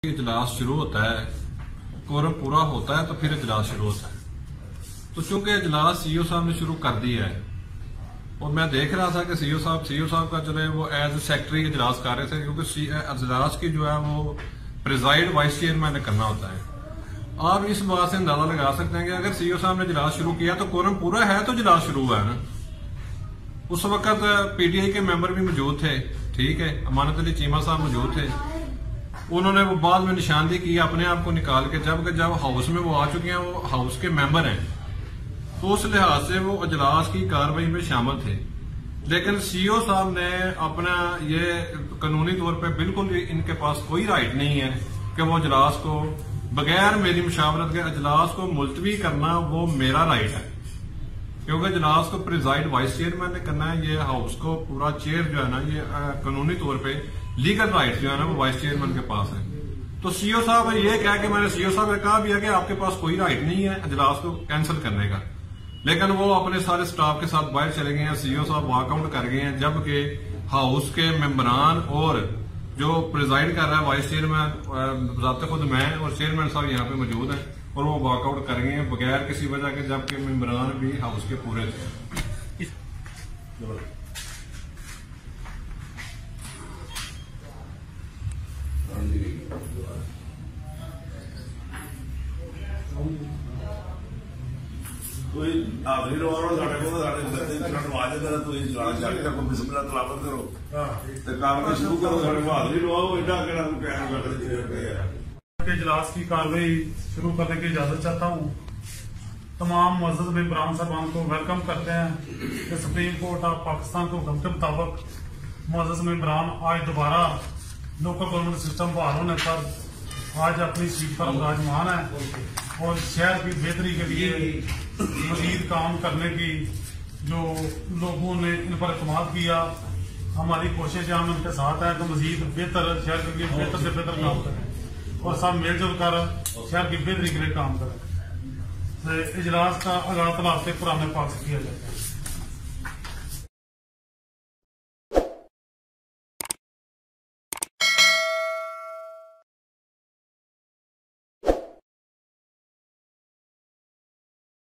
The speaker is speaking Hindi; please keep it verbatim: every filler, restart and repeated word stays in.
इजलास शुरू होता है, कोरम पूरा होता है तो फिर इजलास शुरू होता है। तो चूंकि इजलास सीईओ साहब ने शुरू कर दिया है और मैं देख रहा था कि सीईओ साहब सीईओ साहब का जो है वो एज ए सेक्रेटरी इजलास कर रहे थे, क्योंकि इजलास की जो है वो प्रिजाइड वाइस चेयरमैन ने करना होता है। आप इस बात से अंदाजा लगा सकते हैं कि अगर सीईओ साहब ने इजलास शुरू किया तो कोरम पूरा है तो इजलास शुरू हुआ है ना। उस वक्त पीटीआई के मेंबर भी मौजूद थे, ठीक है, अमानत अली चीमा साहब मौजूद थे। उन्होंने वो बाद में निशानदेही की अपने आप को निकाल के, जब जब हाउस में वो आ चुके हैं, वो हाउस के मेंबर हैं, तो उस लिहाज से वो अजलास की कार्रवाई में शामिल थे। लेकिन सीईओ साहब ने अपना ये कानूनी तौर पे बिल्कुल भी इनके पास कोई राइट नहीं है कि वो अजलास को बगैर मेरी मुशावरत के अजलास को मुलतवी करना वो मेरा राइट है, क्योंकि अजलास को प्रिजाइड वाइस चेयरमैन ने करना है। ये हाउस को पूरा चेयर जो है ना, ये कानूनी तौर पे लीगल राइट जो है ना वो वाइस चेयरमैन के पास है। तो सीईओ साहब ये कहा कि मैंने सीईओ साहब ने कहा भी है कि आपके पास कोई राइट नहीं है अजलास को कैंसिल करने का, लेकिन वो अपने सारे स्टाफ के साथ बाहर चले गए हैं। सीईओ साहब वॉकआउट कर गए हैं, जबकि हाउस के मेंबरान और जो प्रिजाइड कर रहा है वाइस चेयरमैन जाते खुद मैं और चेयरमैन साहब यहाँ पे मौजूद हैं, और वो वॉकआउट कर गए हैं बगैर किसी वजह के, जबकि मेंबरान भी हाउस के पूरे थे। आखिरी रोज साढ़े को नवा देना, तुम चलाना चाहते हो बिस्मिल्लाह तलावत करो तो कार्रवाई शुरू करो। साढ़े को आखिरी रोज एडा के इजलास की कार्रवाई शुरू करने की इजाजत चाहता हूँ। तमाम मुअज़्ज़ज़ मेंबरान साहबान को वेलकम करते हैं कि सुप्रीम कोर्ट ऑफ पाकिस्तान के हुक्म के मुताबिक मुअज़्ज़ज़ मेंबरान आज दोबारा लोकल गवर्नमेंट सिस्टम बहाल होने पर आज अपनी सीट पर विराजमान है और शहर की बेहतरी के लिए मजीद काम करने की जो लोगों ने इन पर इत्मीनान किया, हमारी कोशिश हम उनके साथ है कि मजीद बेहतर शहर के लिए बेहतर से बेहतर काम करें और सब मिलजुल कर शहर की बेहतरी के लिए काम करें। इजलास का आगाज तलाश से पुराने पाक से किया जाता है।